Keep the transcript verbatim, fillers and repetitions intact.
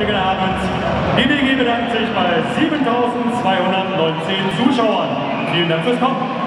heutigen Abend. Die W G bedankt sich bei siebentausendzweihundertneunzehn Zuschauern. Vielen Dank fürs Kommen.